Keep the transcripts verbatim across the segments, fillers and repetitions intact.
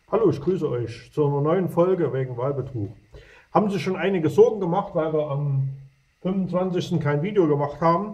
Hallo, ich grüße euch zu einer neuen Folge wegen Wahlbetrug. Haben sich schon einige Sorgen gemacht, weil wir am fünfundzwanzigsten kein Video gemacht haben,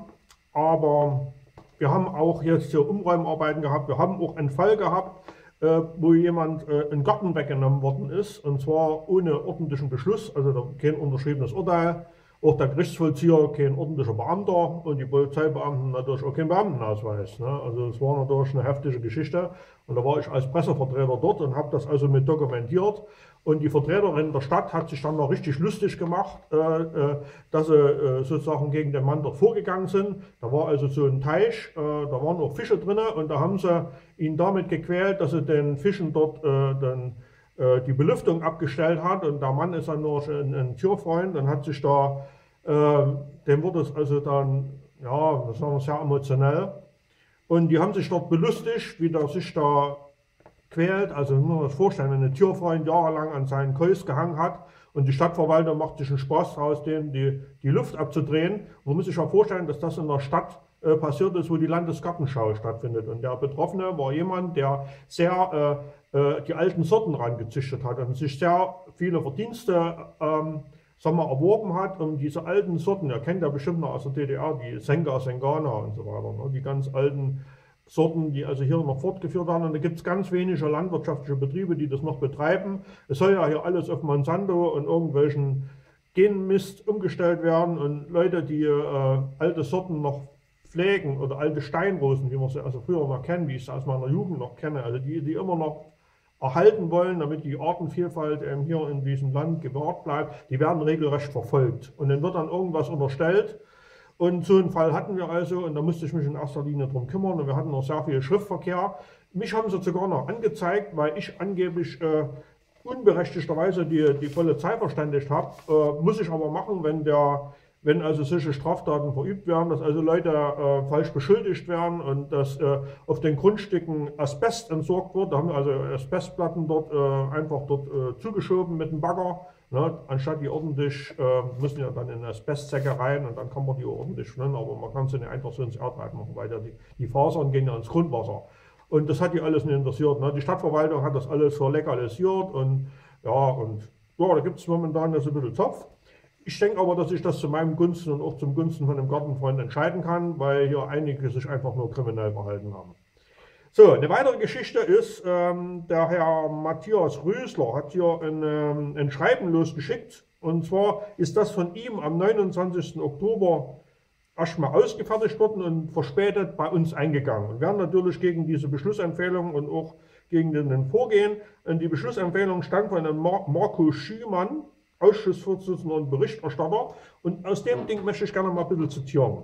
aber wir haben auch jetzt hier Umräumarbeiten gehabt. Wir haben auch einen Fall gehabt, äh, wo jemand äh, ein Garten weggenommen worden ist, und zwar ohne ordentlichen Beschluss, also kein unterschriebenes Urteil. Auch der Gerichtsvollzieher kein ordentlicher Beamter und die Polizeibeamten natürlich auch kein Beamtenausweis. Ne? Also es war natürlich eine heftige Geschichte, und da war ich als Pressevertreter dort und habe das also mit dokumentiert. Und die Vertreterin der Stadt hat sich dann noch richtig lustig gemacht, äh, äh, dass sie äh, sozusagen gegen den Mann dort vorgegangen sind. Da war also so ein Teich, äh, da waren auch Fische drin, und da haben sie ihn damit gequält, dass sie den Fischen dort äh, dann die Belüftung abgestellt hat, und der Mann ist dann nur ein, ein Tierfreund und hat sich da, äh, dem wurde es also dann, ja, das sagen wir, sehr emotionell, und die haben sich dort belustigt, wie der sich da quält. Also muss man sich vorstellen, wenn ein Tierfreund jahrelang an seinen Kolß gehangen hat und die Stadtverwaltung macht sich einen Spaß daraus, dem die, die Luft abzudrehen. Man muss sich ja vorstellen, dass das in der Stadt äh, passiert ist, wo die Landesgartenschau stattfindet, und der Betroffene war jemand, der sehr äh, die alten Sorten rangezüchtet hat und sich sehr viele Verdienste ähm, sagen wir, erworben hat, um diese alten Sorten, ihr kennt ja bestimmt noch aus der D D R, die Senga, Sengana und so weiter, ne? Die ganz alten Sorten, die also hier noch fortgeführt werden, und da gibt es ganz wenige landwirtschaftliche Betriebe, die das noch betreiben. Es soll ja hier alles auf Monsanto und irgendwelchen Genmist umgestellt werden, und Leute, die äh, alte Sorten noch pflegen oder alte Steinrosen, wie wir sie also früher noch kennen, wie ich es aus meiner Jugend noch kenne, also die, die immer noch erhalten wollen, damit die Artenvielfalt ähm, hier in diesem Land gewahrt bleibt, die werden regelrecht verfolgt. Und dann wird dann irgendwas unterstellt. Und so einen Fall hatten wir also, und da musste ich mich in erster Linie darum kümmern, und wir hatten noch sehr viel Schriftverkehr. Mich haben sie sogar noch angezeigt, weil ich angeblich äh, unberechtigterweise die, die Polizei verständigt habe. Äh, muss ich aber machen, wenn der wenn also solche Straftaten verübt werden, dass also Leute äh, falsch beschuldigt werden und dass äh, auf den Grundstücken Asbest entsorgt wird. Da haben wir also Asbestplatten dort äh, einfach dort äh, zugeschoben mit dem Bagger, ne? Anstatt die ordentlich, äh, müssen ja dann in Asbestsäcke rein, und dann kann man die ordentlich schneiden, aber man kann sie nicht einfach so ins Erdreich machen, weil ja die, die Fasern gehen ja ins Grundwasser. Und das hat die alles nicht interessiert. Ne? Die Stadtverwaltung hat das alles verlegalisiert, und ja, und ja, da gibt es momentan so ein bisschen Zopf. Ich denke aber, dass ich das zu meinem Gunsten und auch zum Gunsten von einem Gartenfreund entscheiden kann, weil hier einige sich einfach nur kriminell verhalten haben. So, eine weitere Geschichte ist, ähm, der Herr Matthias Rösler hat hier ein, ähm, ein Schreiben losgeschickt, und zwar ist das von ihm am neunundzwanzigsten Oktober erstmal ausgefertigt worden und verspätet bei uns eingegangen. Und wir haben natürlich gegen diese Beschlussempfehlung und auch gegen den Vorgehen, und die Beschlussempfehlung stand von einem Mar Marco Schümann, Ausschussvorsitzender und Berichterstatter, und aus dem Ding möchte ich gerne mal ein bisschen zitieren.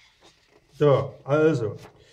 So, also,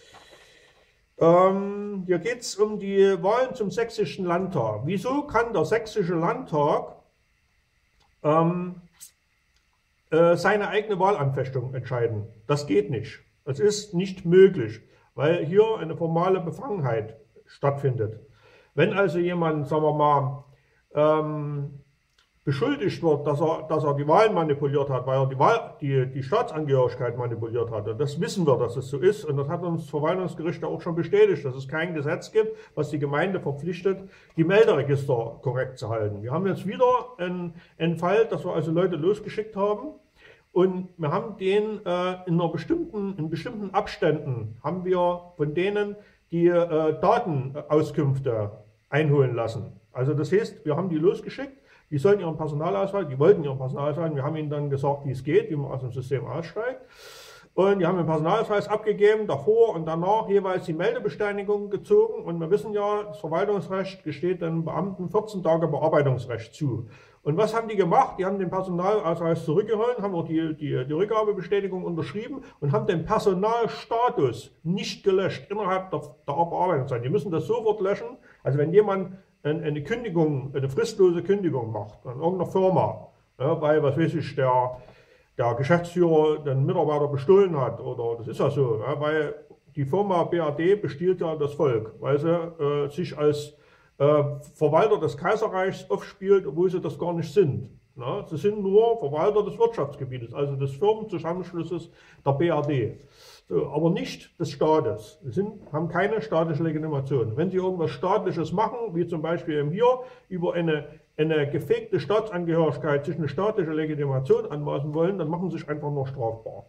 ähm, hier geht es um die Wahlen zum Sächsischen Landtag. Wieso kann der Sächsische Landtag ähm, äh, seine eigene Wahlanfechtung entscheiden? Das geht nicht. Das ist nicht möglich, weil hier eine formale Befangenheit stattfindet. Wenn also jemand, sagen wir mal, ähm, beschuldigt wird, dass er, dass er die Wahlen manipuliert hat, weil er die, Wahl, die, die Staatsangehörigkeit manipuliert hat. Und das wissen wir, dass es so ist. Und das hat uns das Verwaltungsgericht auch schon bestätigt, dass es kein Gesetz gibt, was die Gemeinde verpflichtet, die Melderegister korrekt zu halten. Wir haben jetzt wieder einen, einen Fall, dass wir also Leute losgeschickt haben. Und wir haben den äh, in, einer bestimmten, in bestimmten Abständen, haben wir von denen die äh, Datenauskünfte einholen lassen. Also das heißt, wir haben die losgeschickt. Die sollen ihren Personalausweis, die wollten ihren Personalausweis, wir haben ihnen dann gesagt, wie es geht, wie man aus dem System aussteigt. Und die haben den Personalausweis abgegeben, davor und danach jeweils die Meldebescheinigung gezogen. Und wir wissen ja, das Verwaltungsrecht gesteht den Beamten vierzehn Tage Bearbeitungsrecht zu. Und was haben die gemacht? Die haben den Personalausweis zurückgeholt, haben auch die, die, die Rückgabebestätigung unterschrieben und haben den Personalstatus nicht gelöscht innerhalb der, der Bearbeitungszeit. Die müssen das sofort löschen. Also wenn jemand eine Kündigung, eine fristlose Kündigung macht an irgendeiner Firma, ja, weil, was weiß ich, der, der Geschäftsführer den Mitarbeiter bestohlen hat, oder das ist ja so, ja, weil die Firma B A D bestiehlt ja das Volk, weil sie äh, sich als äh, Verwalter des Kaiserreichs aufspielt, obwohl sie das gar nicht sind. Na, sie sind nur Verwalter des Wirtschaftsgebietes, also des Firmenzusammenschlusses der B R D, so, aber nicht des Staates. Sie sind, haben keine staatliche Legitimation. Wenn sie irgendwas Staatliches machen, wie zum Beispiel eben hier, über eine, eine gefegte Staatsangehörigkeit sich eine staatliche Legitimation anmaßen wollen, dann machen sie sich einfach nur strafbar.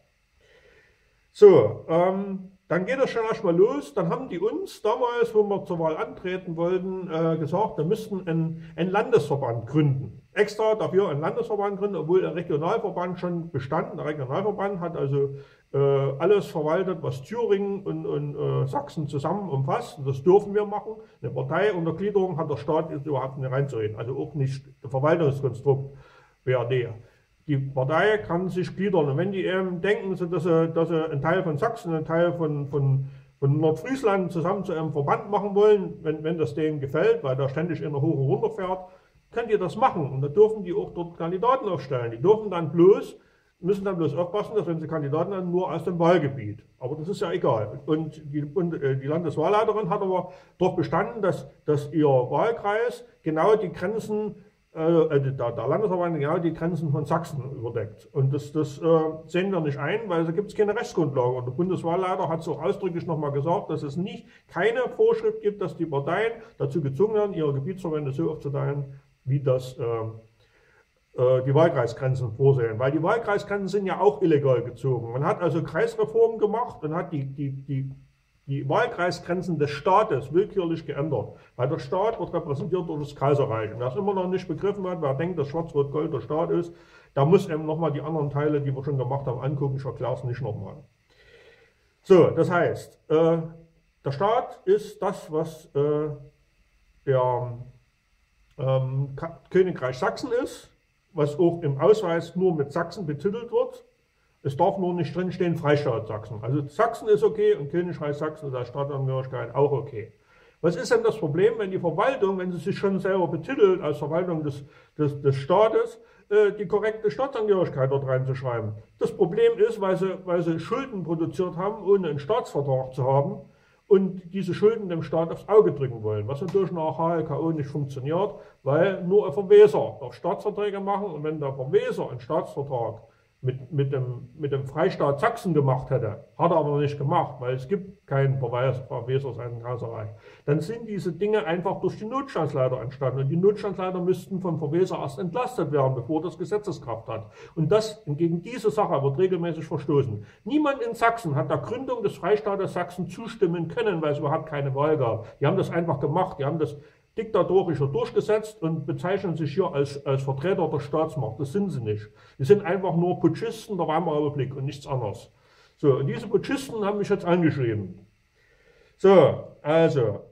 So, ähm, dann geht das schon erstmal los. Dann haben die uns damals, wo wir zur Wahl antreten wollten, äh, gesagt, wir müssten einen, einen Landesverband gründen. Extra dafür einen Landesverband gründen, obwohl der Regionalverband schon bestand. Der Regionalverband hat also äh, alles verwaltet, was Thüringen und, und äh, Sachsen zusammen umfasst. Und das dürfen wir machen. Eine Parteiuntergliederung hat der Staat jetzt überhaupt nicht reinzureden. Also auch nicht der Verwaltungskonstrukt B R D. Die Partei kann sich gliedern. Und wenn die eben denken, dass sie, dass sie einen Teil von Sachsen, einen Teil von, von, von Nordfriesland zusammen zu einem Verband machen wollen, wenn, wenn das denen gefällt, weil da ständig in der Hoch und runter fährt, könnt ihr das machen. Und da dürfen die auch dort Kandidaten aufstellen. Die dürfen dann bloß, müssen dann bloß aufpassen, dass wenn sie Kandidaten haben, nur aus dem Wahlgebiet. Aber das ist ja egal. Und die, und die Landeswahlleiterin hat aber darauf bestanden, dass, dass ihr Wahlkreis genau die Grenzen Äh, der, der Landesverband genau die Grenzen von Sachsen überdeckt. Und das, das äh, sehen wir nicht ein, weil da gibt es keine Rechtsgrundlage. Und der Bundeswahlleiter hat es auch ausdrücklich nochmal gesagt, dass es nicht keine Vorschrift gibt, dass die Parteien dazu gezwungen werden, ihre Gebietsverbände so aufzuteilen, wie das äh, äh, die Wahlkreisgrenzen vorsehen. Weil die Wahlkreisgrenzen sind ja auch illegal gezogen. Man hat also Kreisreformen gemacht und hat die, die, die die Wahlkreisgrenzen des Staates willkürlich geändert, weil der Staat wird repräsentiert durch das Kaiserreich. Und wer es immer noch nicht begriffen hat, wer denkt, dass Schwarz-Rot-Gold der Staat ist, der muss eben nochmal die anderen Teile, die wir schon gemacht haben, angucken. Ich erkläre es nicht nochmal. So, das heißt, äh, der Staat ist das, was äh, der ähm, Königreich Sachsen ist, was auch im Ausweis nur mit Sachsen betitelt wird. Es darf nur nicht drinstehen Freistaat Sachsen. Also Sachsen ist okay und Königreich Sachsen ist als Staatsangehörigkeit auch okay. Was ist denn das Problem, wenn die Verwaltung, wenn sie sich schon selber betitelt als Verwaltung des, des, des Staates, äh, die korrekte Staatsangehörigkeit dort reinzuschreiben? Das Problem ist, weil sie, weil sie Schulden produziert haben, ohne einen Staatsvertrag zu haben und diese Schulden dem Staat aufs Auge drücken wollen, was natürlich nach H L K O nicht funktioniert, weil nur ein Verweser darf Staatsverträge machen und wenn der Verweser einen Staatsvertrag Mit, mit, dem, mit dem Freistaat Sachsen gemacht hätte, hat er aber nicht gemacht, weil es gibt keinen Verweser seit dem Kaiserreich. Dann sind diese Dinge einfach durch die Notstandsleiter entstanden und die Notstandsleiter müssten vom Verweser erst entlastet werden, bevor das Gesetzeskraft hat. Und das, gegen diese Sache wird regelmäßig verstoßen. Niemand in Sachsen hat der Gründung des Freistaates Sachsen zustimmen können, weil es überhaupt keine Wahl gab. Die haben das einfach gemacht, die haben das diktatorischer durchgesetzt und bezeichnen sich hier als, als Vertreter der Staatsmacht. Das sind sie nicht. Die sind einfach nur Putschisten der Weimarer Republik und nichts anderes. So, und diese Putschisten haben mich jetzt angeschrieben. So, also,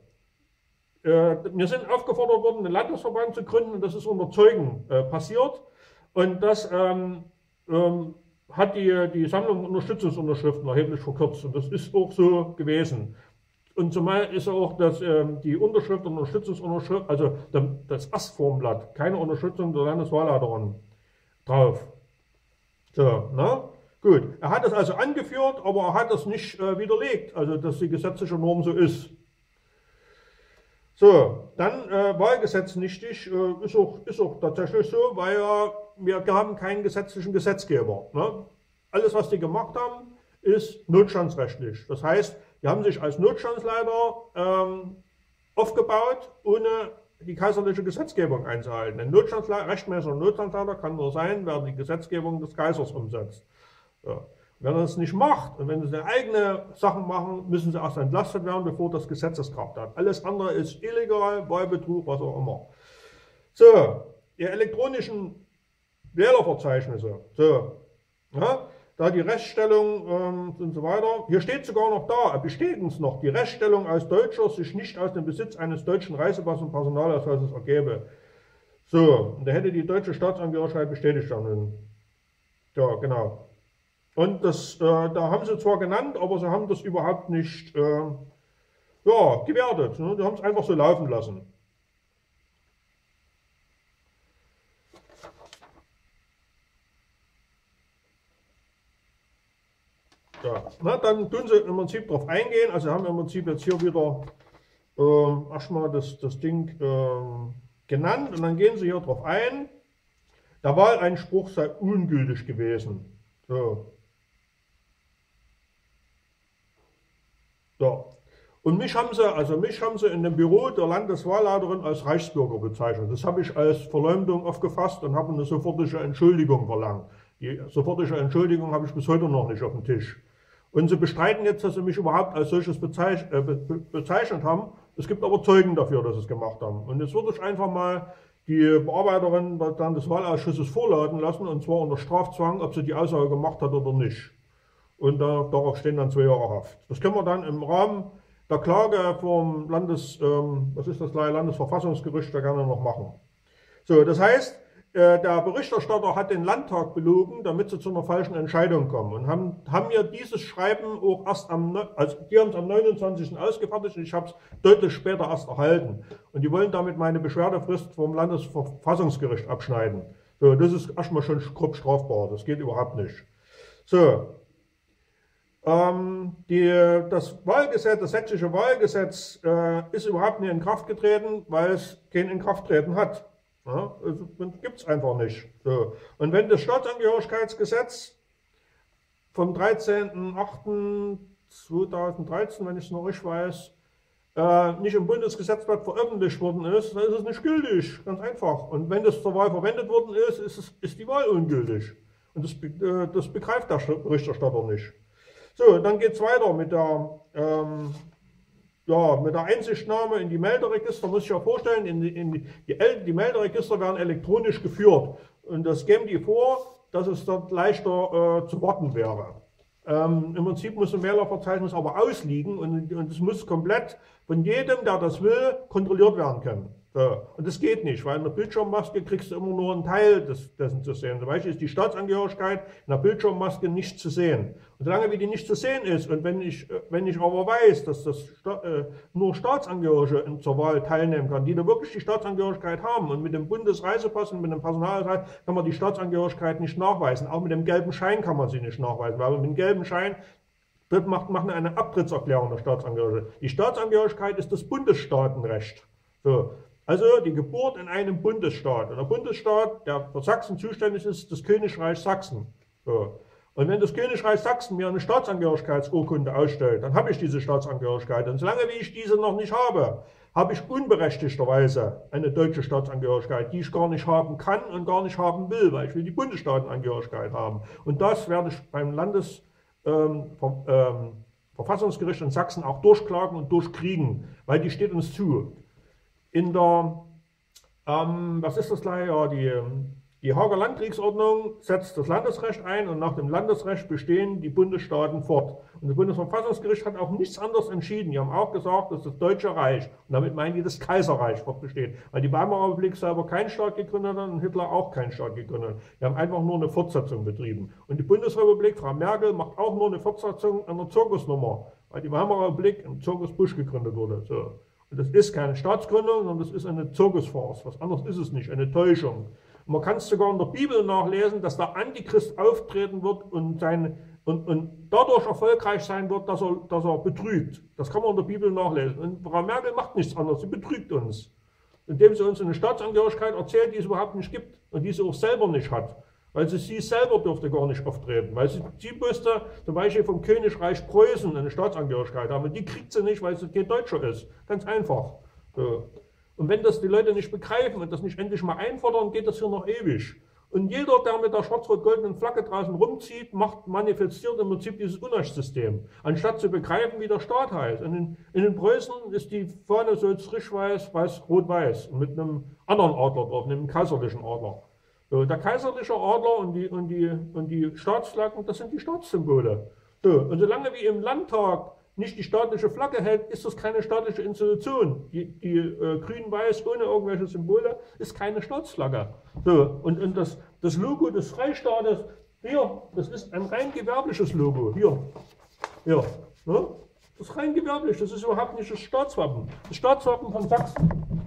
äh, wir sind aufgefordert worden, einen Landesverband zu gründen und das ist unter Zeugen äh, passiert. Und das ähm, ähm, hat die, die Sammlung Unterstützungsunterschriften erheblich verkürzt und das ist auch so gewesen. Und zumal ist auch dass, ähm, die Unterschrift und Unterstützungsunterschrift, also das Erstformblatt, keine Unterstützung der Landeswahlleiterin drauf. So, na? Gut. Er hat es also angeführt, aber er hat es nicht äh, widerlegt, also dass die gesetzliche Norm so ist. So, dann äh, Wahlgesetz nichtig, äh, ist, auch, ist auch tatsächlich so, weil äh, wir haben keinen gesetzlichen Gesetzgeber. Ne? Alles, was die gemacht haben, ist notstandsrechtlich. Das heißt, die haben sich als Notstandsleiter ähm, aufgebaut, ohne die kaiserliche Gesetzgebung einzuhalten. Ein Notstandsleiter, rechtmäßiger Notstandsleiter kann nur sein, wer die Gesetzgebung des Kaisers umsetzt. So. Wenn er das nicht macht und wenn sie eigene Sachen machen, müssen sie erst entlastet werden, bevor das Gesetzeskraft hat. Alles andere ist illegal, Wahlbetrug, was auch immer. So, die elektronischen Wählerverzeichnisse. So, ja, da die Rechtsstellung ähm, und so weiter. Hier steht sogar noch da, bestätigen es noch, die Rechtsstellung als Deutscher sich nicht aus dem Besitz eines deutschen Reisepasses und Personalausweises ergebe. So, und da hätte die deutsche Staatsangehörigkeit bestätigt werden. Ja, genau. Und das, äh, da haben sie zwar genannt, aber sie haben das überhaupt nicht äh, ja, gewertet. Ne? Die haben es einfach so laufen lassen. Ja, na, dann tun sie im Prinzip darauf eingehen. Also haben im Prinzip jetzt hier wieder äh, erstmal das, das Ding äh, genannt und dann gehen sie hier drauf ein. Der Wahleinspruch sei ungültig gewesen. So. So. Und mich haben sie, also mich haben sie in dem Büro der Landeswahlleiterin als Reichsbürger bezeichnet. Das habe ich als Verleumdung aufgefasst und habe eine sofortige Entschuldigung verlangt. Die sofortige Entschuldigung habe ich bis heute noch nicht auf dem Tisch. Und sie bestreiten jetzt, dass sie mich überhaupt als solches bezeichnet, äh, bezeichnet haben. Es gibt aber Zeugen dafür, dass sie es gemacht haben. Und jetzt würde ich einfach mal die Bearbeiterin dann des Wahlausschusses vorladen lassen, und zwar unter Strafzwang, ob sie die Aussage gemacht hat oder nicht. Und da, darauf stehen dann zwei Jahre Haft. Das können wir dann im Rahmen der Klage vom Landes, ähm, was ist das, Landesverfassungsgericht da gerne noch machen. So, das heißt, äh, der Berichterstatter hat den Landtag belogen, damit sie zu einer falschen Entscheidung kommen, und haben, haben mir dieses Schreiben auch erst am, also die haben es am neunundzwanzigsten ausgefertigt, und ich habe es deutlich später erst erhalten. Und die wollen damit meine Beschwerdefrist vom Landesverfassungsgericht abschneiden. So, das ist erstmal schon grob strafbar, das geht überhaupt nicht. So. Ähm, die, das Wahlgesetz, das sächsische Wahlgesetz äh, ist überhaupt nicht in Kraft getreten, weil es kein Inkrafttreten hat. Ja, also, gibt es einfach nicht. So. Und wenn das Staatsangehörigkeitsgesetz vom dreizehnten achten zweitausenddreizehn, wenn ich es noch richtig weiß, äh, nicht im Bundesgesetzblatt veröffentlicht worden ist, dann ist es nicht gültig. Ganz einfach. Und wenn das zur Wahl verwendet worden ist, ist, es, ist die Wahl ungültig. Und das, äh, das begreift der Berichterstatter nicht. So, dann geht es weiter mit der, ähm, ja, mit der Einsichtnahme in die Melderegister. Muss ich ja vorstellen, in die, in die, die, die Melderegister werden elektronisch geführt. Und das geben die vor, dass es dort leichter äh, zu warten wäre. Ähm, Im Prinzip muss ein Wählerverzeichnis aber ausliegen, und, und es muss komplett von jedem, der das will, kontrolliert werden können. So. Und das geht nicht, weil in der Bildschirmmaske kriegst du immer nur einen Teil des, dessen zu sehen. Zum Beispiel ist die Staatsangehörigkeit in der Bildschirmmaske nicht zu sehen. Und solange wie die nicht zu sehen ist, und wenn ich, wenn ich aber weiß, dass das äh, nur Staatsangehörige zur Wahl teilnehmen kann, die da wirklich die Staatsangehörigkeit haben, und mit dem Bundesreisepass und mit dem Personalausweis kann man die Staatsangehörigkeit nicht nachweisen. Auch mit dem gelben Schein kann man sie nicht nachweisen, weil mit dem gelben Schein das macht, macht eine Abtrittserklärung der Staatsangehörigkeit. Die Staatsangehörigkeit ist das Bundesstaatenrecht. So. Also die Geburt in einem Bundesstaat. Und der Bundesstaat, der für Sachsen zuständig ist, das Königreich Sachsen. So. Und wenn das Königreich Sachsen mir eine Staatsangehörigkeitsurkunde ausstellt, dann habe ich diese Staatsangehörigkeit. Und solange wie ich diese noch nicht habe, habe ich unberechtigterweise eine deutsche Staatsangehörigkeit, die ich gar nicht haben kann und gar nicht haben will, weil ich will die Bundesstaatenangehörigkeit haben. Und das werde ich beim Landesverfassungsgericht ähm, in Sachsen auch durchklagen und durchkriegen, weil die steht uns zu. In der, ähm, was ist das gleich, ja, die, die Haager Landkriegsordnung setzt das Landesrecht ein, und nach dem Landesrecht bestehen die Bundesstaaten fort. Und das Bundesverfassungsgericht hat auch nichts anderes entschieden. Die haben auch gesagt, dass das Deutsche Reich, und damit meinen die das Kaiserreich, fortbesteht. Weil die Weimarer Republik selber keinen Staat gegründet hat und Hitler auch keinen Staat gegründet hat. Die haben einfach nur eine Fortsetzung betrieben. Und die Bundesrepublik, Frau Merkel, macht auch nur eine Fortsetzung einer Zirkusnummer, weil die Weimarer Republik im Zirkus Busch gegründet wurde. So. Und das ist keine Staatsgründung, sondern das ist eine Zirkusfarce. Was anderes ist es nicht, eine Täuschung. Und man kann es sogar in der Bibel nachlesen, dass der Antichrist auftreten wird und, sein, und, und dadurch erfolgreich sein wird, dass er, dass er betrügt. Das kann man in der Bibel nachlesen. Und Frau Merkel macht nichts anderes, sie betrügt uns. Indem sie uns eine Staatsangehörigkeit erzählt, die es überhaupt nicht gibt und die sie auch selber nicht hat. Weil sie, sie selber dürfte gar nicht auftreten. Weil sie, sie müsste zum Beispiel vom Königreich Preußen eine Staatsangehörigkeit haben. Und die kriegt sie nicht, weil sie kein Deutscher ist. Ganz einfach. So. Und wenn das die Leute nicht begreifen und das nicht endlich mal einfordern, geht das hier noch ewig. Und jeder, der mit der schwarz-rot-goldenen Flagge draußen rumzieht, macht, manifestiert im Prinzip dieses Unrechtssystem. Anstatt zu begreifen, wie der Staat heißt. Und in, in den Preußen ist die Fahne so frisch-weiß, weiß-rot-weiß. Und mit einem anderen Adler drauf, einem kaiserlichen Adler. So, der kaiserliche Adler und die, und, die, und die Staatsflaggen, das sind die Staatssymbole. So, und solange wie im Landtag nicht die staatliche Flagge hält, ist das keine staatliche Institution. Die, die äh, grün-weiß ohne irgendwelche Symbole ist keine Staatsflagge. So, und und das, das Logo des Freistaates, hier, das ist ein rein gewerbliches Logo. Hier, hier, ne? Das ist rein gewerblich, das ist überhaupt nicht das Staatswappen. Das Staatswappen von Sachsen.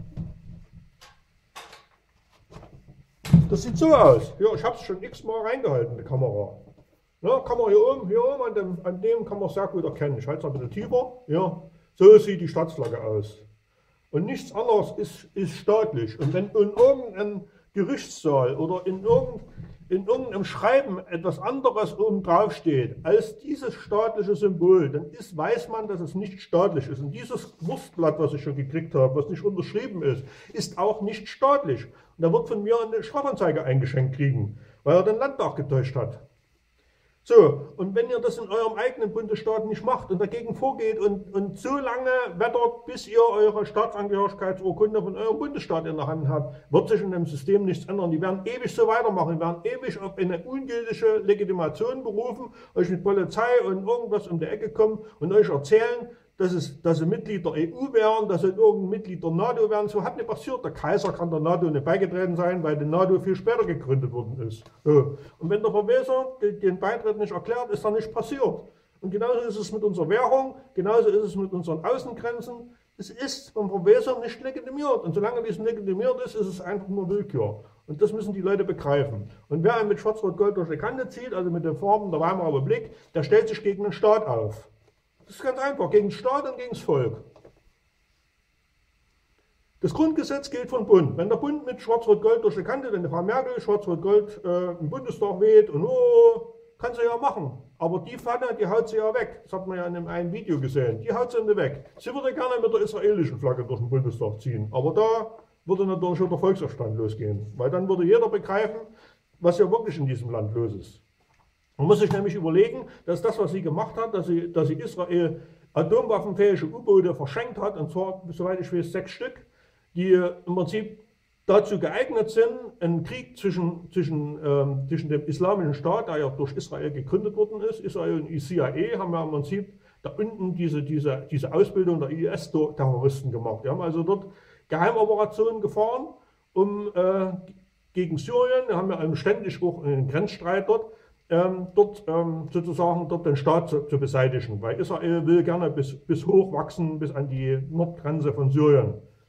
Das sieht so aus. Ja, ich habe es schon x-mal reingehalten, die Kamera. Ja, kann man hier oben, hier oben an dem, an dem kann man sehr gut erkennen. Ich halte es ein bisschen tiefer. Ja, so sieht die Staatsflagge aus. Und nichts anderes ist, ist staatlich. Und wenn und irgendein Gerichtssaal oder in, irgend, in irgendeinem Schreiben etwas anderes oben drauf steht als dieses staatliche Symbol, dann ist, weiß man, dass es nicht staatlich ist. Und dieses Wurstblatt, was ich schon gekriegt habe, was nicht unterschrieben ist, ist auch nicht staatlich. Und da wird von mir eine Strafanzeige eingeschenkt kriegen, weil er den Landtag getäuscht hat. So, und wenn ihr das in eurem eigenen Bundesstaat nicht macht und dagegen vorgeht und, und so lange wettert, bis ihr eure Staatsangehörigkeitsurkunde von eurem Bundesstaat in der Hand habt, wird sich in dem System nichts ändern. Die werden ewig so weitermachen, die werden ewig auf eine ungültige Legitimation berufen, euch mit Polizei und irgendwas um die Ecke kommen und euch erzählen, dass, es, dass sie Mitglied der E U wären, dass sie irgendein Mitglied der NATO wären. So hat nicht passiert. Der Kaiser kann der NATO nicht beigetreten sein, weil die NATO viel später gegründet worden ist. So. Und wenn der Verweser den Beitritt nicht erklärt, ist er nicht passiert. Und genauso ist es mit unserer Währung, genauso ist es mit unseren Außengrenzen. Es ist vom Verweser nicht legitimiert. Und solange dies legitimiert ist, ist es einfach nur Willkür. Und das müssen die Leute begreifen. Und wer einen mit Schwarz-Rot-Gold durch die Kante zieht, also mit den Farben der Weimarer Republik, der stellt sich gegen den Staat auf. Das ist ganz einfach, gegen den Staat und gegen das Volk. Das Grundgesetz gilt vom Bund. Wenn der Bund mit Schwarz-Rot-Gold durch die Kante, wenn die Frau Merkel Schwarz-Rot-Gold äh, im Bundestag weht und oh, kann sie ja machen. Aber die Pfanne, die haut sie ja weg. Das hat man ja in einem, einem Video gesehen. Die haut sie nicht weg. Sie würde gerne mit der israelischen Flagge durch den Bundestag ziehen. Aber da würde natürlich schon der Volksaufstand losgehen. Weil dann würde jeder begreifen, was ja wirklich in diesem Land los ist. Man muss sich nämlich überlegen, dass das, was sie gemacht hat, dass sie, dass sie Israel atomwaffenfähige U-Boote verschenkt hat, und zwar, soweit ich weiß, sechs Stück, die im Prinzip dazu geeignet sind, einen Krieg zwischen, zwischen, ähm, zwischen dem Islamischen Staat, der ja durch Israel gegründet worden ist, Israel und die C I A haben ja im Prinzip da unten diese, diese, diese Ausbildung der I S-Terroristen gemacht. Die haben also dort Geheimoperationen gefahren, um äh, gegen Syrien, wir haben ja ständig auch einen Grenzstreit dort, Ähm, dort ähm, sozusagen dort den Staat zu, zu beseitigen, weil Israel will gerne bis, bis hoch wachsen, bis an die Nordgrenze von Syrien.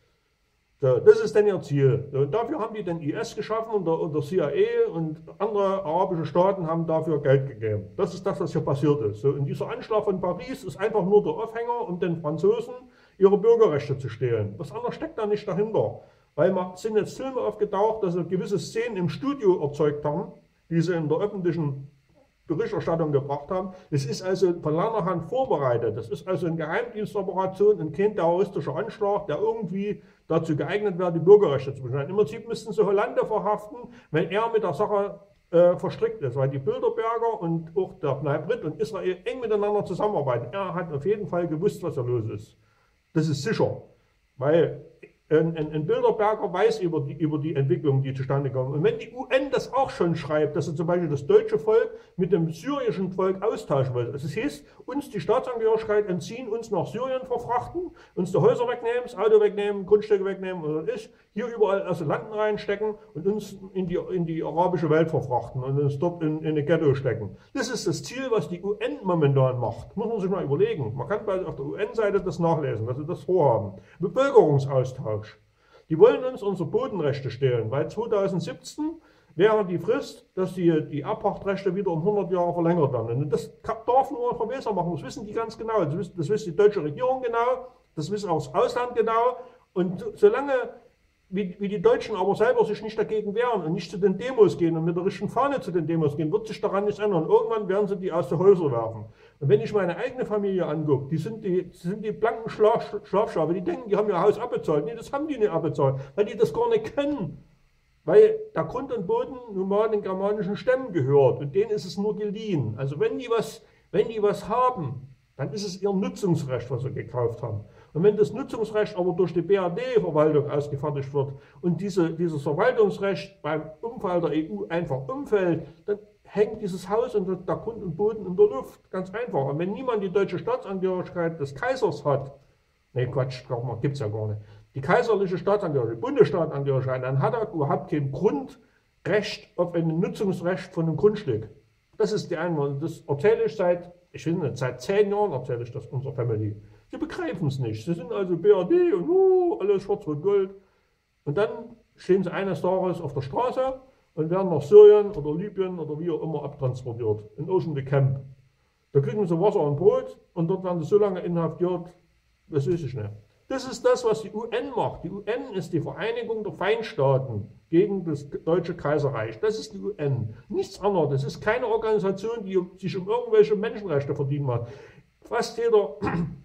So, das ist dann ihr Ziel. So, und dafür haben die den I S geschaffen und der, und der C I A und andere arabische Staaten haben dafür Geld gegeben. Das ist das, was hier passiert ist. So, und dieser Anschlag von Paris ist einfach nur der Aufhänger, um den Franzosen ihre Bürgerrechte zu stehlen. Was anderes steckt da nicht dahinter. Weil man sind jetzt Filme aufgetaucht, dass sie gewisse Szenen im Studio erzeugt haben, die sie in der öffentlichen Berichterstattung gebracht haben. Es ist also von langer Hand vorbereitet. Das ist also eine Geheimdienstoperation und kein terroristischer Anschlag, der irgendwie dazu geeignet wäre, die Bürgerrechte zu beschneiden. Im Prinzip müssten sie Hollande verhaften, wenn er mit der Sache äh, verstrickt ist, weil die Bilderberger und auch der Bneibrit und Israel eng miteinander zusammenarbeiten. Er hat auf jeden Fall gewusst, was da los ist. Das ist sicher, weil Ein, ein, ein Bilderberger weiß über die, über die Entwicklung, die zustande kommen. Und wenn die U N das auch schon schreibt, dass sie zum Beispiel das deutsche Volk mit dem syrischen Volk austauschen will, also es hieß, uns die Staatsangehörigkeit entziehen, uns nach Syrien verfrachten, uns die Häuser wegnehmen, das Auto wegnehmen, Grundstücke wegnehmen oder ich, hier überall Asylanten reinstecken und uns in die, in die arabische Welt verfrachten und uns dort in, in eine Ghetto stecken. Das ist das Ziel, was die U N momentan macht. Muss man sich mal überlegen. Man kann bei, auf der U N-Seite das nachlesen, dass sie das vorhaben. Bevölkerungsaustausch. Die wollen uns unsere Bodenrechte stehlen, weil zweitausendsiebzehn wäre die Frist, dass die, die Erbpachtrechte wieder um hundert Jahre verlängert werden. Und das darf nur ein Verweser machen, das wissen die ganz genau. Das wissen, das wissen die deutsche Regierung genau, das wissen auch das Ausland genau. Und solange, wie, wie die Deutschen aber selber sich nicht dagegen wehren und nicht zu den Demos gehen und mit der richtigen Fahne zu den Demos gehen, wird sich daran nichts ändern. Irgendwann werden sie die aus den Häusern werfen. Und wenn ich meine eigene Familie angucke, die sind die, sind die blanken Schlaf, Schlafschafe, die denken, die haben ihr Haus abbezahlt. Nee, das haben die nicht abbezahlt, weil die das gar nicht können. Weil der Grund und Boden nun mal den germanischen Stämmen gehört und denen ist es nur geliehen. Also wenn die was, wenn die was haben, dann ist es ihr Nutzungsrecht, was sie gekauft haben. Und wenn das Nutzungsrecht aber durch die B R D-Verwaltung ausgefertigt wird und diese, dieses Verwaltungsrecht beim Umfall der E U einfach umfällt, dann hängt dieses Haus und der Grund und Boden in der Luft. Ganz einfach. Und wenn niemand die deutsche Staatsangehörigkeit des Kaisers hat, nee, Quatsch, gibt es ja gar nicht, die kaiserliche Staatsangehörigkeit, die Bundesstaatsangehörigkeit, dann hat er überhaupt kein Grundrecht auf ein Nutzungsrecht von einem Grundstück. Das ist die Einwand. Das erzähle ich seit, ich finde, seit zehn Jahren erzähle ich das unserer Family. Sie begreifen es nicht. Sie sind also B R D und uh, alles schwarz-rot-gold. Und dann stehen sie eines Tages auf der Straße und werden nach Syrien oder Libyen oder wie auch immer abtransportiert, in Ocean the Camp. Da kriegen sie Wasser und Brot und dort werden sie so lange inhaftiert, das weiß ich nicht. Das ist das, was die U N macht. Die U N ist die Vereinigung der Feindstaaten gegen das Deutsche Kaiserreich. Das ist die U N. Nichts anderes. Das ist keine Organisation, die sich um irgendwelche Menschenrechte verdienen macht. Fast jeder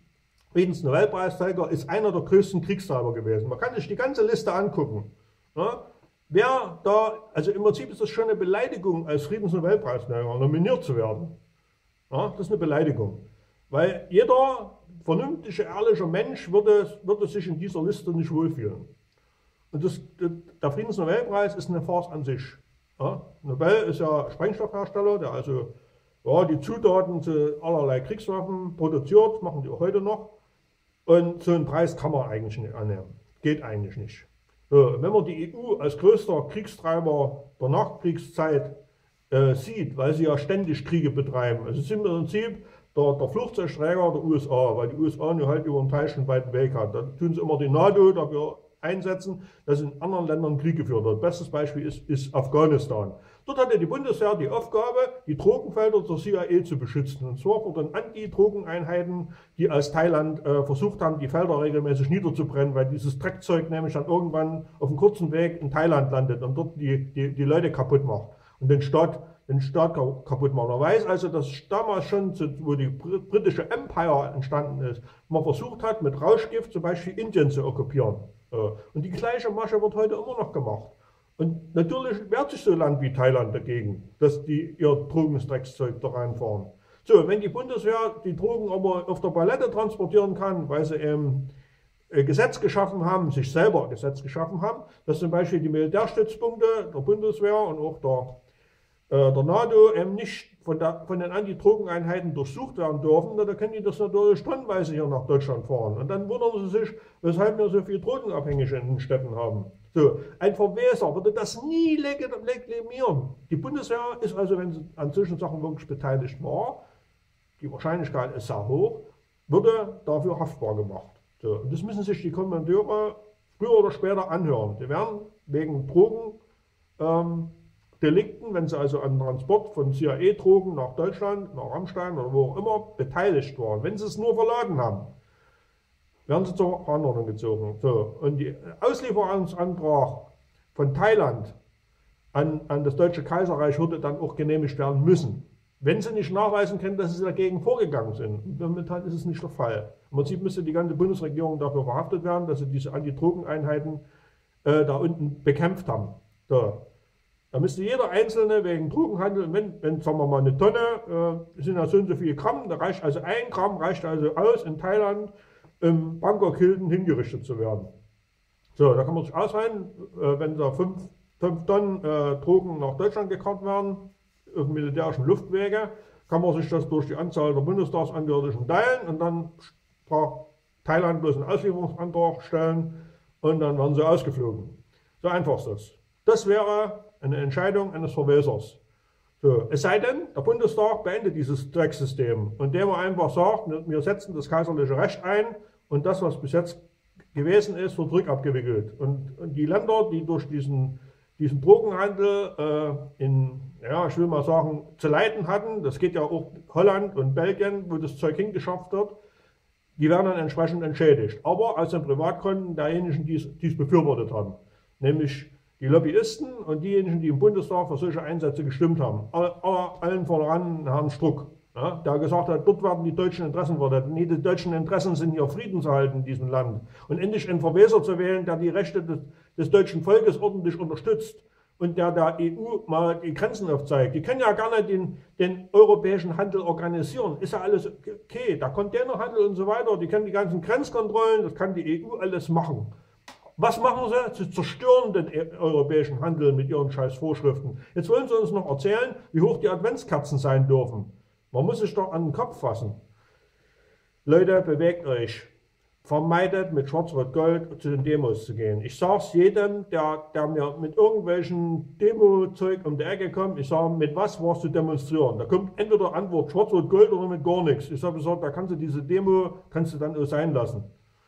Friedensnobelpreisträger ist einer der größten Kriegstreiber gewesen. Man kann sich die ganze Liste angucken. Ja? Wer da, also im Prinzip ist das schon eine Beleidigung, als Friedensnobelpreisträger nominiert zu werden. Ja? Das ist eine Beleidigung. Weil jeder vernünftige, ehrliche Mensch würde, würde sich in dieser Liste nicht wohlfühlen. Und das, der Friedensnobelpreis ist eine Farce an sich. Ja? Nobel ist ja Sprengstoffhersteller, der also ja, die Zutaten zu allerlei Kriegswaffen produziert, machen die auch heute noch. Und so einen Preis kann man eigentlich nicht annehmen. Geht eigentlich nicht. So, wenn man die E U als größter Kriegstreiber der Nachkriegszeit äh, sieht, weil sie ja ständig Kriege betreiben, also es ist im Prinzip der, der Flugzeugträger der U S A, weil die U S A nur halt über einen Teil schon weiten Weg hat. Da tun sie immer die NATO dafür einsetzen, dass in anderen Ländern Krieg geführt wird. Bestes Beispiel ist, ist Afghanistan. Dort hatte die Bundeswehr die Aufgabe, die Drogenfelder der C I A zu beschützen. Und zwar vor den Anti-Drogeneinheiten, die aus Thailand äh, versucht haben, die Felder regelmäßig niederzubrennen, weil dieses Dreckzeug nämlich dann irgendwann auf einem kurzen Weg in Thailand landet und dort die, die, die Leute kaputt macht und den Staat, den Staat kaputt macht. Man weiß also, dass damals schon, wo die britische Empire entstanden ist, man versucht hat, mit Rauschgift zum Beispiel Indien zu okkupieren. Und die gleiche Masche wird heute immer noch gemacht. Und natürlich wehrt sich so ein Land wie Thailand dagegen, dass die ihr Drogendreckszeug da reinfahren. So, wenn die Bundeswehr die Drogen aber auf der Palette transportieren kann, weil sie eben ein Gesetz geschaffen haben, sich selber ein Gesetz geschaffen haben, dass zum Beispiel die Militärstützpunkte der Bundeswehr und auch der, äh, der NATO eben nicht von, der, von den Anti-Drogen-Einheiten durchsucht werden dürfen, da können die das natürlich tonnenweise hier nach Deutschland fahren. Und dann wundern sie sich, weshalb wir so viele Drogenabhängige in den Städten haben. So, ein Verweser würde das nie legitimieren. Die Bundeswehr ist also, wenn sie an solchen Sachen wirklich beteiligt war, die Wahrscheinlichkeit ist sehr hoch, würde dafür haftbar gemacht. So, und das müssen sich die Kommandeure früher oder später anhören. Die werden wegen Drogendelikten, ähm, wenn sie also an Transport von C I A-Drogen nach Deutschland, nach Rammstein oder wo auch immer beteiligt waren, wenn sie es nur verladen haben, werden sie zur Verantwortung gezogen. So, und der Auslieferungsantrag von Thailand an, an das Deutsche Kaiserreich würde dann auch genehmigt werden müssen, wenn sie nicht nachweisen können, dass sie dagegen vorgegangen sind. Und momentan ist es nicht der Fall. Im Prinzip müsste die ganze Bundesregierung dafür verhaftet werden, dass sie diese Anti-Drogen-Einheiten äh, da unten bekämpft haben. So. Da müsste jeder Einzelne wegen Drogenhandel, wenn, wenn sagen wir mal eine Tonne, äh, sind ja so und so viele Gramm, da reicht also ein Gramm, reicht also aus in Thailand, im Bangkok Hilton hingerichtet zu werden. So, da kann man sich ausrechnen, äh, wenn da fünf Tonnen äh, Drogen nach Deutschland gekarrt werden, auf militärischen Luftwege, kann man sich das durch die Anzahl der Bundestagsangehörigen teilen und dann braucht Thailand bloß einen Auslieferungsantrag stellen und dann werden sie ausgeflogen. So einfach ist das. Das wäre eine Entscheidung eines Verwesers. So, es sei denn, der Bundestag beendet dieses Drecksystem, indem er einfach sagt, wir setzen das kaiserliche Recht ein und das, was bis jetzt gewesen ist, wird rückabgewickelt. Und, und die Länder, die durch diesen, diesen Drogenhandel äh, in, ja, ich will mal sagen, zu leiden hatten, das geht ja auch Holland und Belgien, wo das Zeug hingeschafft wird, die werden dann entsprechend entschädigt. Aber aus den Privatkonten derjenigen, die es befürwortet haben. Nämlich die Lobbyisten und diejenigen, die im Bundestag für solche Einsätze gestimmt haben. Aller, allen voran Herrn Struck, ja, der gesagt hat, dort werden die deutschen Interessen vertreten. Nee, die deutschen Interessen sind hier Frieden zu halten in diesem Land. Und endlich einen Verweser zu wählen, der die Rechte des, des deutschen Volkes ordentlich unterstützt und der der E U mal die Grenzen aufzeigt. Die können ja gerne den, den europäischen Handel organisieren. Ist ja alles okay. Der Containerhandel und so weiter, die können die ganzen Grenzkontrollen, das kann die E U alles machen. Was machen sie? Sie zerstören den europäischen Handel mit ihren scheiß Vorschriften. Jetzt wollen sie uns noch erzählen, wie hoch die Adventskerzen sein dürfen. Man muss sich doch an den Kopf fassen. Leute, bewegt euch. Vermeidet mit Schwarz-Rot-Gold zu den Demos zu gehen. Ich sage es jedem, der, der mir mit irgendwelchen Demo-Zeug um die Ecke kommt, ich sage, mit was warst du demonstrieren? Da kommt entweder Antwort Schwarz-Rot-Gold oder mit gar nichts. Ich habe gesagt, da kannst du diese Demo, kannst du dann auch sein lassen.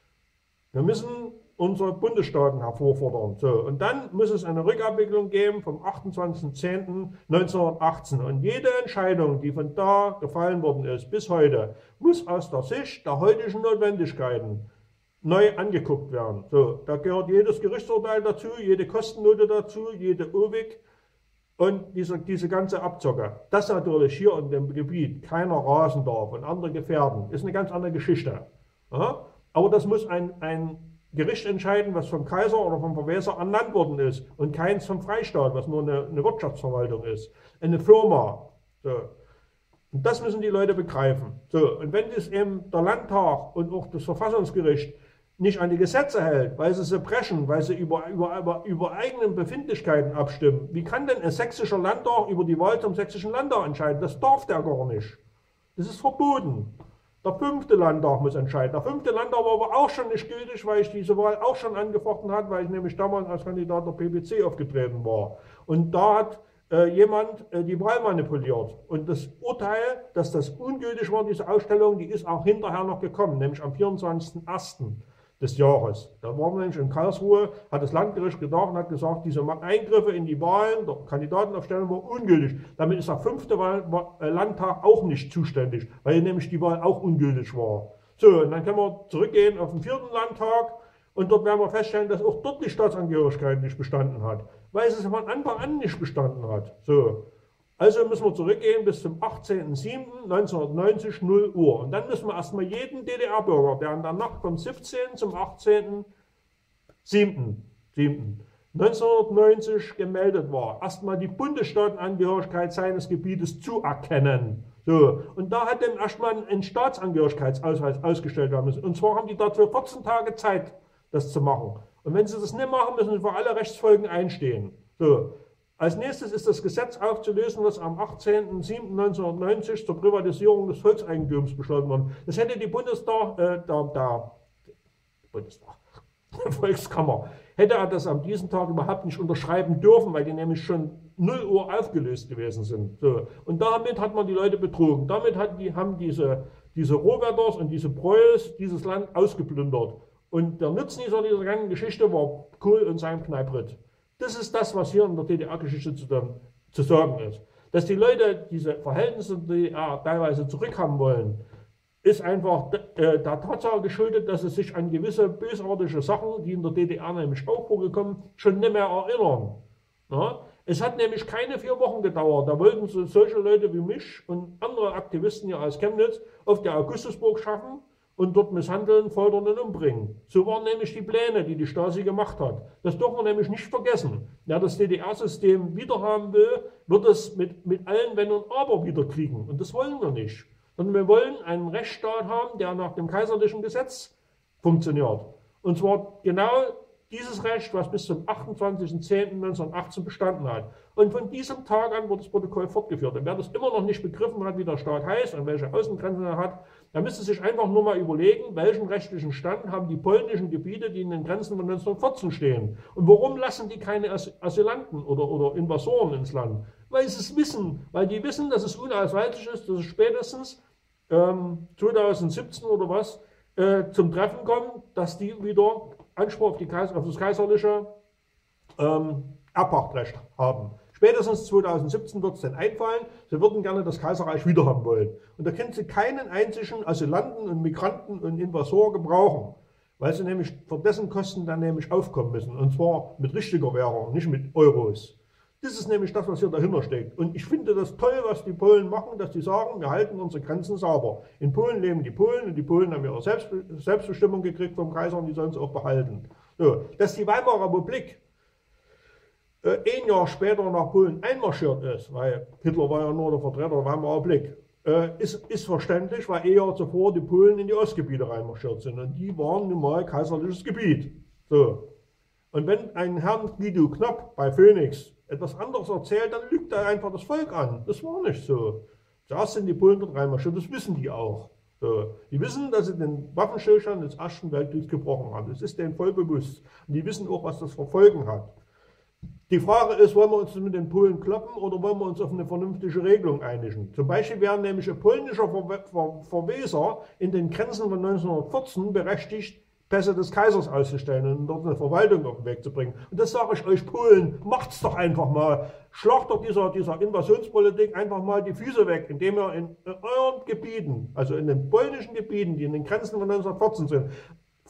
Wir müssen unsere Bundesstaaten hervorfordern. So, und dann muss es eine Rückabwicklung geben vom achtundzwanzigsten zehnten neunzehnhundertachtzehn. Und jede Entscheidung, die von da gefallen worden ist, bis heute, muss aus der Sicht der heutigen Notwendigkeiten neu angeguckt werden. So, da gehört jedes Gerichtsurteil dazu, jede Kostennote dazu, jede O W I G und diese, diese ganze Abzocke. Dass natürlich hier in dem Gebiet keiner rasen darf und andere gefährden, ist eine ganz andere Geschichte. Ja? Aber das muss ein, ein Gericht entscheiden, was vom Kaiser oder vom Verweser ernannt worden ist und keins vom Freistaat, was nur eine, eine Wirtschaftsverwaltung ist, eine Firma. So. Und das müssen die Leute begreifen. So, und wenn das eben der Landtag und auch das Verfassungsgericht nicht an die Gesetze hält, weil sie sie brechen, weil sie über, über, über, über eigene Befindlichkeiten abstimmen, wie kann denn ein sächsischer Landtag über die Wahl zum sächsischen Landtag entscheiden? Das darf der gar nicht. Das ist verboten. Der fünfte Landtag muss entscheiden. Der fünfte Landtag war aber auch schon nicht gültig, weil ich diese Wahl auch schon angefochten habe, weil ich nämlich damals als Kandidat der P P C aufgetreten war. Und da hat äh, jemand äh, die Wahl manipuliert. Und das Urteil, dass das ungültig war, diese Ausstellung, die ist auch hinterher noch gekommen, nämlich am vierundzwanzigsten ersten des Jahres. Da waren wir nämlich in Karlsruhe, hat das Landgericht gedacht und hat gesagt, diese Eingriffe in die Wahlen der Kandidatenaufstellung waren ungültig. Damit ist der fünfte Wahl, Landtag auch nicht zuständig, weil nämlich die Wahl auch ungültig war. So, und dann können wir zurückgehen auf den vierten Landtag und dort werden wir feststellen, dass auch dort die Staatsangehörigkeit nicht bestanden hat, weil es von Anfang an nicht bestanden hat. So. Also müssen wir zurückgehen bis zum achtzehnten siebten neunzehnhundertneunzig, null Uhr. Und dann müssen wir erstmal jeden D D R-Bürger, der in der Nacht vom siebzehnten zum achtzehnten siebten neunzehnhundertneunzig gemeldet war, erstmal die Bundesstaatenangehörigkeit seines Gebietes zuerkennen. So. Und da hat dann erstmal ein Staatsangehörigkeitsausweis ausgestellt werden müssen. Und zwar haben die dafür vierzehn Tage Zeit, das zu machen. Und wenn sie das nicht machen, müssen sie für alle Rechtsfolgen einstehen. So. Als nächstes ist das Gesetz aufzulösen, was am achtzehnten siebten neunzehnhundertneunzig zur Privatisierung des Volkseigentums beschlossen wurde. Das hätte die Bundestag, äh, der, der Bundestag, Volkskammer, hätte er das an diesem Tag überhaupt nicht unterschreiben dürfen, weil die nämlich schon null Uhr aufgelöst gewesen sind. So. Und damit hat man die Leute betrogen. Damit hat die, haben diese, diese Rohwetters und diese Preuß dieses Land ausgeplündert. Und der Nutznießer dieser ganzen Geschichte war Kohl und sein Kneipprit. Das ist das, was hier in der D D R-Geschichte zu, zu sagen ist. Dass die Leute diese Verhältnisse der D D R teilweise zurückhaben wollen, ist einfach äh, der Tatsache geschuldet, dass sie sich an gewisse bösartige Sachen, die in der D D R nämlich auch vorgekommen, schon nicht mehr erinnern. Ja? Es hat nämlich keine vier Wochen gedauert. Da wollten so, solche Leute wie mich und andere Aktivisten hier aus Chemnitz auf der Augustusburg schaffen und dort misshandeln, foltern und umbringen. So waren nämlich die Pläne, die die Stasi gemacht hat. Das dürfen wir nämlich nicht vergessen. Wer das D D R-System wiederhaben will, wird es mit, mit allen Wenn und Aber wiederkriegen. Und das wollen wir nicht. Sondern wir wollen einen Rechtsstaat haben, der nach dem kaiserlichen Gesetz funktioniert. Und zwar genau dieses Recht, was bis zum achtundzwanzigsten zehnten neunzehnhundertachtzehn bestanden hat. Und von diesem Tag an wird das Protokoll fortgeführt. Und wer das immer noch nicht begriffen hat, wie der Staat heißt und welche Außengrenzen er hat, der müsste sich einfach nur mal überlegen, welchen rechtlichen Stand haben die polnischen Gebiete, die in den Grenzen von neunzehnhundertvierzehn stehen. Und warum lassen die keine Asylanten oder, oder Invasoren ins Land? Weil sie es wissen. Weil die wissen, dass es unausweichlich ist, dass es spätestens ähm, zweitausendsiebzehn oder was äh, zum Treffen kommt, dass die wieder Anspruch auf, die Kaiser, auf das kaiserliche ähm, Erbpachtrecht haben. Spätestens zweitausendsiebzehn wird es dann einfallen, sie würden gerne das Kaiserreich wiederhaben wollen. Und da können sie keinen einzigen Asylanten und Migranten und Invasor gebrauchen, weil sie nämlich für dessen Kosten dann nämlich aufkommen müssen. Und zwar mit richtiger Währung, nicht mit Euros. Das ist nämlich das, was hier dahinter steckt. Und ich finde das toll, was die Polen machen, dass die sagen, wir halten unsere Grenzen sauber. In Polen leben die Polen und die Polen haben ihre Selbstbe Selbstbestimmung gekriegt vom Kaiser und die sollen sie auch behalten. So, dass die Weimarer Republik äh, ein Jahr später nach Polen einmarschiert ist, weil Hitler war ja nur der Vertreter der Weimarer Republik, äh, ist, ist verständlich, weil ein Jahr zuvor die Polen in die Ostgebiete reinmarschiert sind. Und die waren nun mal kaiserliches Gebiet. So. Und wenn ein Herr Guido Knopp bei Phoenix etwas anderes erzählt, dann lügt er einfach das Volk an. Das war nicht so. Zuerst sind die Polen dort reinmarschiert, das wissen die auch. So. Die wissen, dass sie den Waffenstillstand des Ersten Weltkriegs gebrochen haben. Das ist denen voll bewusst. Und die wissen auch, was das für Folgen hat. Die Frage ist, wollen wir uns mit den Polen kloppen oder wollen wir uns auf eine vernünftige Regelung einigen? Zum Beispiel wäre nämlich ein polnischer Ver Ver Verweser in den Grenzen von neunzehnhundertvierzehn berechtigt, Pässe des Kaisers auszustellen und dort eine Verwaltung auf den Weg zu bringen. Und das sage ich euch, Polen, macht's doch einfach mal. Schlagt doch dieser, dieser Invasionspolitik einfach mal die Füße weg, indem ihr in, in euren Gebieten, also in den polnischen Gebieten, die in den Grenzen von neunzehnhundertvierzehn sind,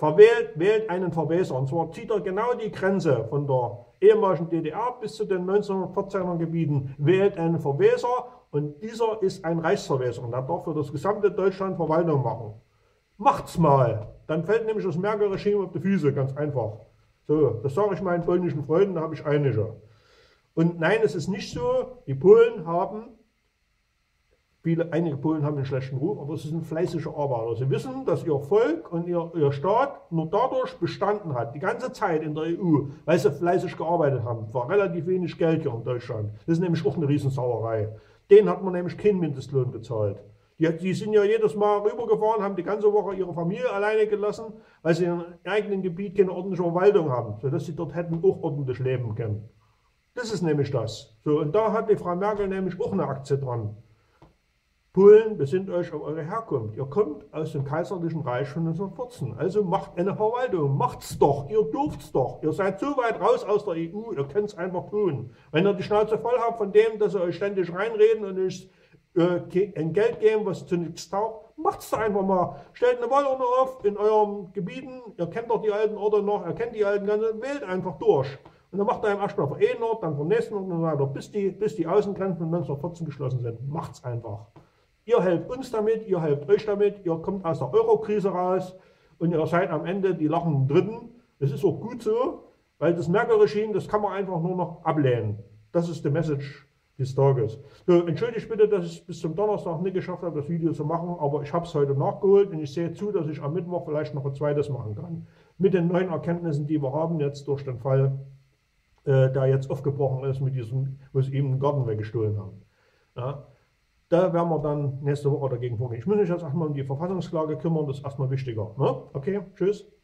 Verwählt, wählt einen Verweser. Und zwar zieht er genau die Grenze von der ehemaligen D D R bis zu den neunzehnhundertvierzehner Gebieten, wählt einen Verweser und dieser ist ein Reichsverweser und er darf für das gesamte Deutschland Verwaltung machen. Macht's mal! Dann fällt nämlich das Merkel-Regime auf die Füße, ganz einfach. So, das sage ich meinen polnischen Freunden, da habe ich einige. Und nein, es ist nicht so, die Polen haben, viele, einige Polen haben einen schlechten Ruf, aber es sind fleißige Arbeiter. Sie wissen, dass ihr Volk und ihr, ihr Staat nur dadurch bestanden hat, die ganze Zeit in der E U, weil sie fleißig gearbeitet haben. Es war relativ wenig Geld hier in Deutschland. Das ist nämlich auch eine Riesensauerei. Denen hat man nämlich keinen Mindestlohn gezahlt. Die, die sind ja jedes Mal rübergefahren, haben die ganze Woche ihre Familie alleine gelassen, weil sie in ihrem eigenen Gebiet keine ordentliche Verwaltung haben, sodass sie dort hätten auch ordentlich leben können. Das ist nämlich das. So, und da hat die Frau Merkel nämlich auch eine Aktie dran. Polen, besinnt euch auf eure Herkunft. Ihr kommt aus dem Kaiserlichen Reich von neunzehnhundertvierzehn. Also macht eine Verwaltung. Macht's doch. Ihr dürft's doch. Ihr seid so weit raus aus der E U, ihr könnt es einfach tun. Wenn ihr die Schnauze voll habt von dem, dass sie euch ständig reinreden und euch äh, ein Geld geben, was zu nichts taugt, macht's doch einfach mal. Stellt eine Wahlurne auf in euren Gebieten. Ihr kennt doch die alten Orte noch, ihr kennt die alten ganzen, wählt einfach durch. Und dann macht er im erstmal für einen Ort, dann für den nächsten Ort und so weiter, bis die, bis die Außengrenzen von neunzehnhundertvierzehn geschlossen sind. Macht's einfach. Ihr helft uns damit, ihr helft euch damit, ihr kommt aus der Euro-Krise raus und ihr seid am Ende die lachenden Dritten. Es ist auch gut so, weil das Merkel-Regime, das kann man einfach nur noch ablehnen. Das ist die Message des Tages. So, entschuldigt bitte, dass ich es bis zum Donnerstag nicht geschafft habe, das Video zu machen, aber ich habe es heute nachgeholt und ich sehe zu, dass ich am Mittwoch vielleicht noch ein zweites machen kann. Mit den neuen Erkenntnissen, die wir haben jetzt durch den Fall, äh, der jetzt aufgebrochen ist, mit diesem, wo sie eben den Garten weggestohlen haben. Ja. Da werden wir dann nächste Woche dagegen vorgehen. Ich muss mich jetzt erstmal um die Verfassungsklage kümmern, das ist erstmal wichtiger. Ne? Okay, tschüss.